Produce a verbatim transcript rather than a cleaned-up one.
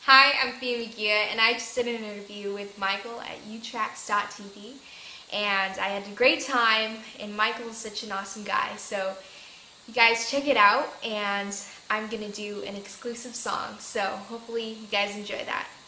Hi, I'm Thia Megia, and I just did an interview with Michael at u tracks dot t v, and I had a great time, and Michael's such an awesome guy, so you guys check it out, and I'm going to do an exclusive song, so hopefully you guys enjoy that.